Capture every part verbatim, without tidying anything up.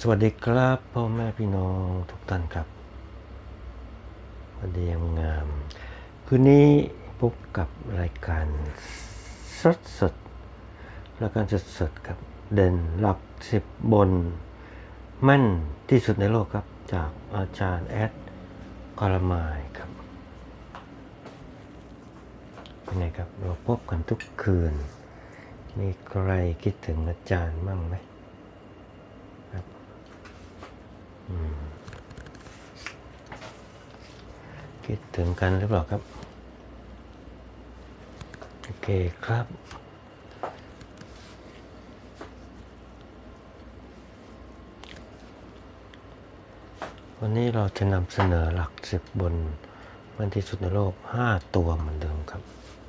สวัสดีครับพ่อแม่พี่น้องทุกท่านครับวันดีงามคืนนี้พบกับรายการสดสดรายการสดสดครับเด่นหลักสิบบนแม่นที่สุดในโลกครับจากอาจารย์แอดกอลมายครับเป็นไงครับเราพบกันทุกคืนมีใครคิดถึงอาจารย์มั่งไหมครับคิดถึงกันหรือเปล่าครับโอเคครับวันนี้เราจะนำเสนอหลักสิบบนมันที่สุดในโลกห้าตัวเหมือนเดิมครับ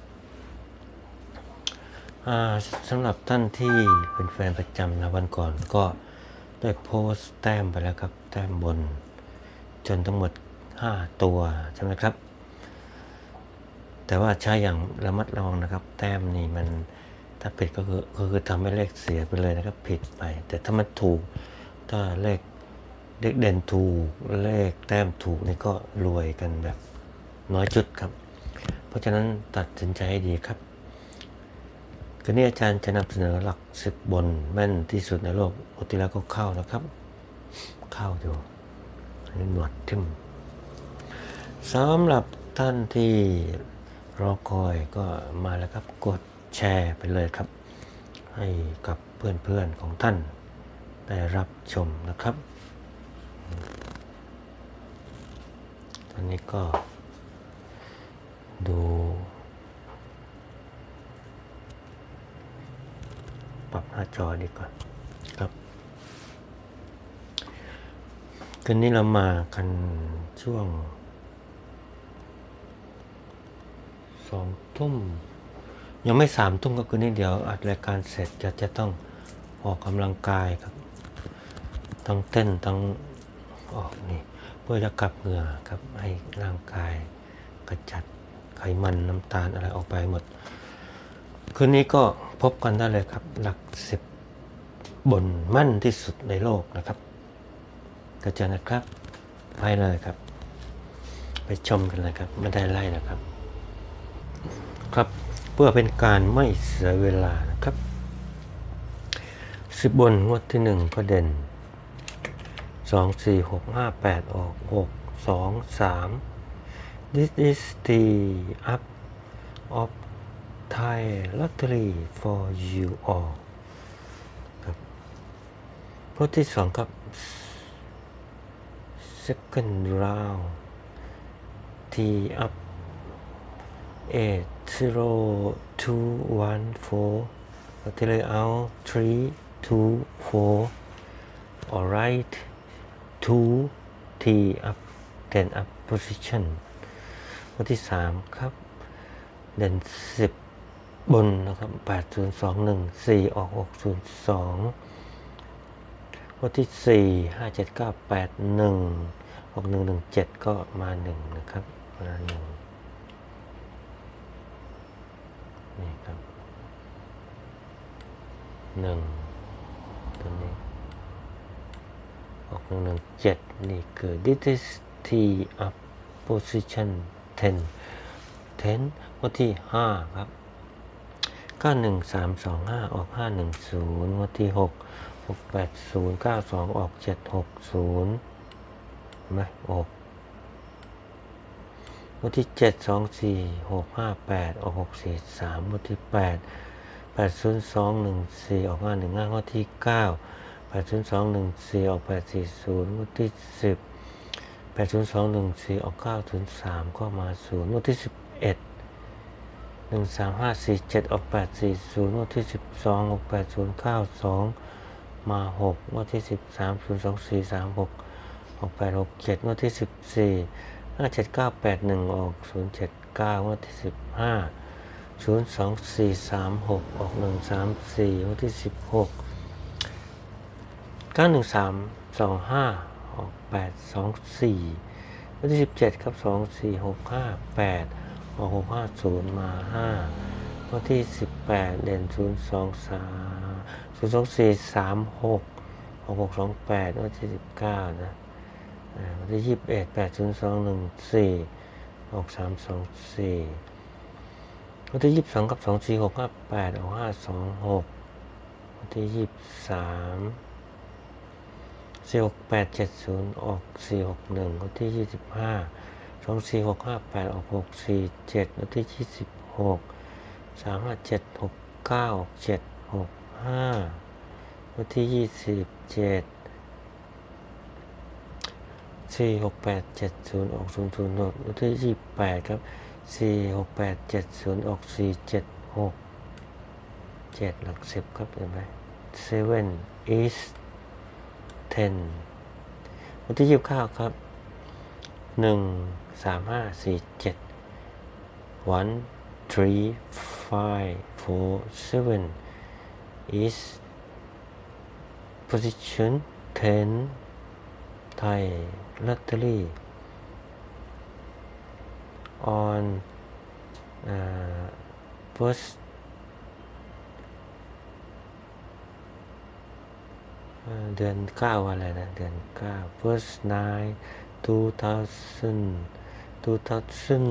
สำหรับท่านที่เป็นแฟนประจำนะวันก่อนก็ได้โพสต์แต้มไปแล้วครับแต้มบนจนทั้งหมดห้าตัวใช่ไหมครับแต่ว่าใช้อย่างระมัดระวังนะครับแต้มนี่มันถ้าผิดก็คือก็คือทำให้เลขเสียไปเลยนะครับผิดไปแต่ถ้ามันถูกถ้าเลขเลขเด่นถูกเลขแต้มถูกนี่ก็รวยกันแบบน้อยจุดครับเพราะฉะนั้นตัดสินใจให้ดีครับคืนนี้อาจารย์จะนำเสนอหลักสิบบนแม่นที่สุดในโลกปกติแล้วก็เข้านะครับเข้าอยู่อันนี้หนวดทิ่มสำหรับท่านที่รอคอยก็มาแล้วครับกดแชร์ไปเลยครับให้กับเพื่อนๆของท่านได้รับชมนะครับตอนนี้ก็ดูปรับหน้าจอดีก่อนครับคืนนี้เรามากันช่วงสองทุ่มยังไม่สามทุ่มก็คือนี่เดี๋ยวอัดรายการเสร็จจะจะต้องออกกำลังกายครับต้องเต้นต้องออกนี่เพื่อจะกลับเหงื่อครับให้ร่างกายกระจัดไขมันน้ำตาลอะไรออกไปหมดคืนนี้ก็พบกันได้เลยครับหลักสิบบนมั่นที่สุดในโลกนะครับก็เจอนะครับไปเลยครับไปชมกันเลยครับไม่ได้ไล่นะครับครับเพื่อเป็นการไม่เสียเวลานะครับสิบบนงวดที่หนึ่งก็เด่นสองสี่หกห้าแปดออกหกสองสาม This is the up of Thai lottery for you all ครับงวดที่สองครับ second round T up eight zero two one four ก็ที่เลยเอา three two four alright two T up ten up position วันที่สามครับเด่นสิบบนนะครับแปดศูนย์สองหนึ่งสี่ออกหกศูนย์สองวันที่สี่ห้าเจ็ดเก้าแปดหนึ่งหกหนึ่งหนึ่งเจ็ดก็มาหนึ่งนะครับมาหนึ่งนี่ครับหนึ่งตัวนี้ออกหนึ่งหนึ่งเจ็ดนี่คือ this is T up position ten ten วันที่ห้าครับเก้าหนึ่งสามสองห้าออกห้าหนึ่งศูนย์วันที่หกหกแปดศูนย์เก้าสองออกเจ็ดหกศูนย์ไหมออกวันที่เจ็ดสองสี่หกห้าแปดออกหกสี่สามวันที่แปดแปดศูนย์สองหนึ่งสี่ออกห้าหนึ่งห้าวันที่เก้าแปดศูนย์สองหนึ่งสี่ออกแปดสี่ศูนย์วันที่สิบแปดศูนย์สองหนึ่งสี่ออกเก้าศูนย์สามก็มาศูนย์วันที่สิบเอ็ดหนึ่งสามห้าสี่เจ็ดออกแปดสี่ศูนย์วันที่สิบสองออกแปดศูนย์เก้าสองมาหกวันที่สิบสามศูนย์สองสี่สามหกออกแปดหกเจ็ดวันที่สิบสี่ห้าเจ็ดเก้าแปดหนึ่งออกศูนย์เจ็ดเก้าวันที่สิบห้าศูนย์สองสี่สามหกออกหนึ่งสามสี่วันที่สิบหกเก้าหนึ่งสามสองห้าออกแปดสองสี่วันที่สิบเจ็ดครับสองสี่หกห้าแปดออกหกห้าศูนย์มาห้าวันที่สิบแปดเด่นศูนย์สองสามศูนย์สองสี่สามหกหกหกสองแปดวันที่สิบเก้านะวันที่ยี่สิบเอ็ดแปดศูนย์สองหนึ่งสี่หกสามสองสี่วันที่ยี่สิบสองกับสองสี่หกห้าแปดออกห้าสองหกวันที่ยี่สิบสามสี่หกแปดเจ็ดศูนย์ออกสี่หกหนึ่งวันที่ยี่สิบห้าสองสี่หกห้าแปดออกหกสี่เจ็ดวันที่ยี่สิบหกสามห้าเจ็ดหกเก้าออกเจ็ดหกห้าวันที่ยี่สิบเจ็ดสี่หกแปดเจ็ดศูนย์ออกศูนย์ศูนย์หกวันที่ยี่สิบแปดครับสี่หกแปดเจ็ดศูนย์ออกสี่เจ็ดหกเจ็ดหลักสิบครับเห็นไหม seven is ten วันที่ยี่สิบเก้าครับหนึ่งสามห้าสี่เจ็ด one three five four seven is position ten Thai lottery on uh, firstเดือนเก้าอะไรนะเดือนเก้า first nine two thousand two thousand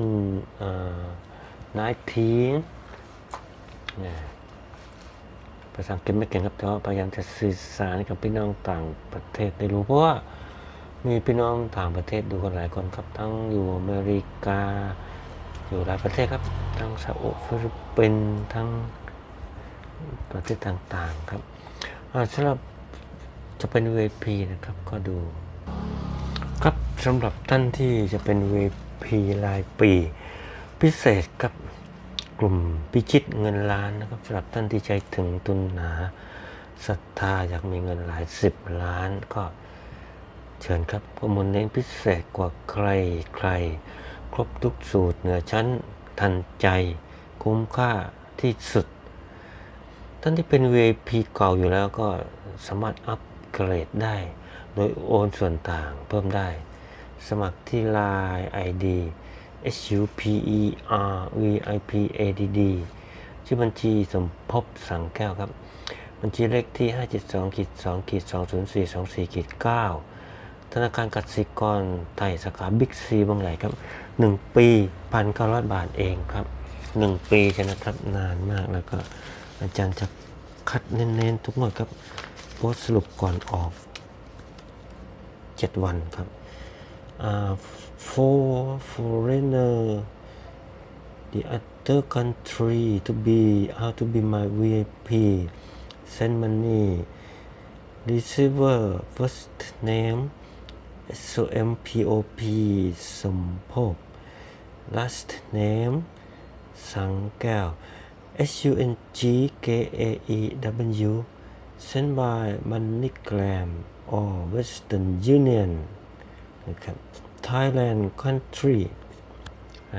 nineteen เนี่ยภาษาอังกฤษไม่เก่งครับแต่ว่าพยายามจะสื่อสารกับพี่น้องต่างประเทศได้รู้เพราะว่ามีพี่น้องต่างประเทศดูกันหลายคนครับทั้งอยู่อเมริกาอยู่หลายประเทศครับทั้งซาอุฟิลิปปินส์ทั้งประเทศต่างๆครับสำหรับจะเป็น วี ไอ พี นะครับก็ดูครับสำหรับท่านที่จะเป็น วี ไอ พี รายปีพิเศษกับกลุ่มพิชิตเงินล้านนะครับสำหรับท่านที่ใจถึงทุนหนาศรัทธาอยากมีเงินหลายสิบล้านก็เชิญครับข้อมูลเน้นพิเศษกว่าใครใครครบทุกสูตรเหนือชั้นทันใจคุ้มค่าที่สุดท่านที่เป็น วี ไอ พี เก่าอยู่แล้วก็สามารถอัพเกรดได้โดยโอนส่วนต่างเพิ่มได้สมัครที่ ไลน์ ไอ ดี เอส ยู พี อี อาร์ วี ไอ พี เอ ดี ดี ชื่อบัญชีสมภพสังแก้วครับบัญชีเลขที่ ห้า เจ็ด สอง สอง สอง ศูนย์ สี่ สอง สี่ เก้า ธนาคารกสิกรไทยสาขาบิ๊กซีบางใหญ่ครับหนึ่งปี หนึ่งพันเก้าร้อย บาทเองครับหนึ่งปีใช่ไหมครับนานมากแล้วก็อาจารย์จะคัดเน้นๆทุกหมดครับโพสต์สรุปก่อนออกเจ็ดวันครับ uh, for foreigner the other country to be how to be my วี ไอ พี send money receiver first name S O M P O P สมภพ last name สังแก้ว S U N G K A E W sent by MoneyGram or Western Union นะครับ Thailand country อ่า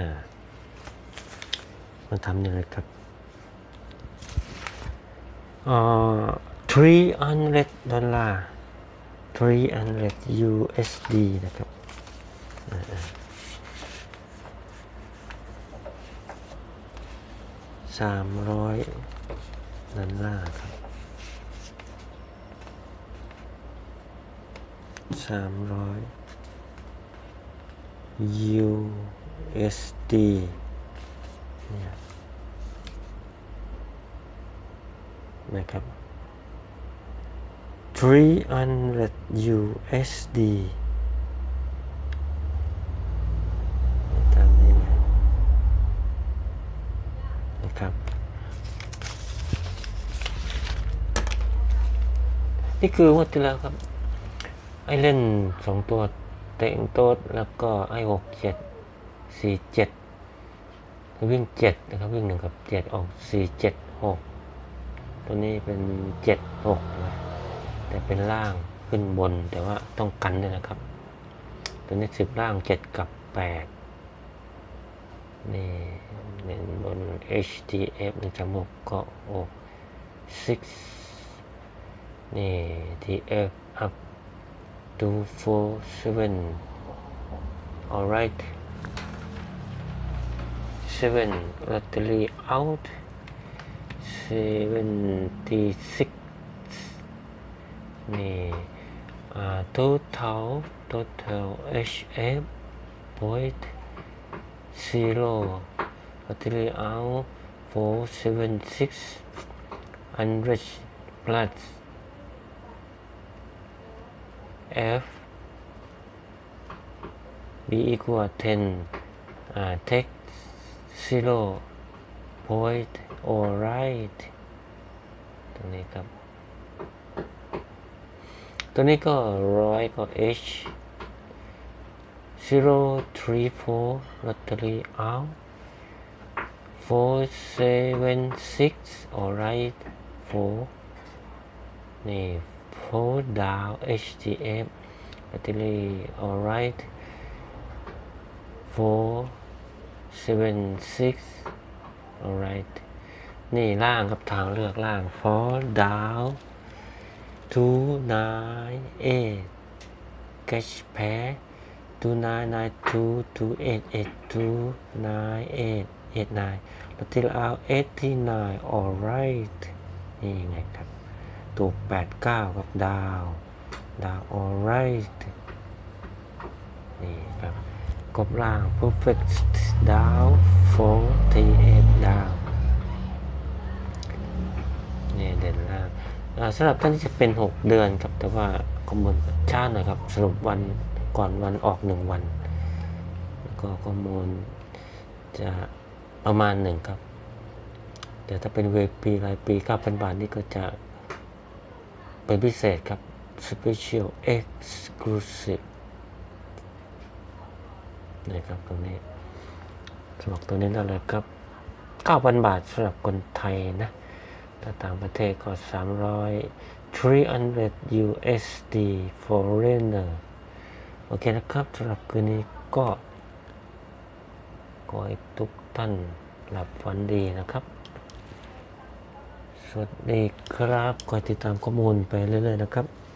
มาทำนี่เลยครับอ่าthree hundred ดอลลาร์three hundred ยู เอส ดี นะครับสามร้อยดอลลาร์ครับสามร้อย ยู เอส ดี เนี่ยนะครับ three hundred ยู เอส ดี ตามนี้เลยนะครับนี่คือวัตถุแล้วครับไอ้เล่นสองตัวเตะโต๊ดแล้วก็ไอ้หกเจ็ดสี่เจ็ดวิ่งเจ็ดนะครับวิ่งหนึ่งกับเจ็ดออกสี่เจ็ดหกตัวนี้เป็นเจ็ดหกนะแต่เป็นล่างขึ้นบนแต่ว่าต้องกันด้วยนะครับตัวนี้สิบล่างเจ็ดกับแปดนี่เน้นบน เอช ที เอฟ หนึ่งจมูกก็ออกหกนี่ ที เอฟ up two four seven alright seven lottery out seventy six นี่ uh, total total H F point zero material four seven six hundred plus F B equal ten uh, take zero point alright ตรงนี้ครับตัวนี้ก็ร้อยก็ H zero three four lottery out four seven six alright four นี่ four down H T F lottery alright four seven six alright นี่ล่างครับทางเลือกล่าง four down two nine eight cash pair two nine nine two two eight eight two nine eight eight nine แล้วที่เอา eighty nine alright นี่ไงครับถูกแปดเก้าครับดาวดาว alright นี่ครับกบล่าง perfect ดาว forty-eight ดาวนี่เด่นล่างสำหรับท่านที่จะเป็นหกเดือนครับแต่ว่าข้อมูลช้าหน่อยครับสรุปวันก่อนวันออกหนึ่งวันแล้วก็ข้อมูลจะประมาณหนึ่งครับแต่ถ้าเป็น วี ไอ พี รายปี เก้าพัน บาทนี่ก็จะเป็นพิเศษครับ Special Exclusive นะครับตรงนี้สำหรับตัวนี้นั่นเลยครับ เก้าพัน บาทสำหรับคนไทยนะถ้าต่างประเทศก็สามร้อยthree hundred ยู เอส ดี foreigner โอเคนะครับสำหรับคืนนี้ก็ขอให้ทุกท่านหลับฝันดีนะครับสวัสดีครับคอยติดตามข้อมูลไปเรื่อยๆนะครับ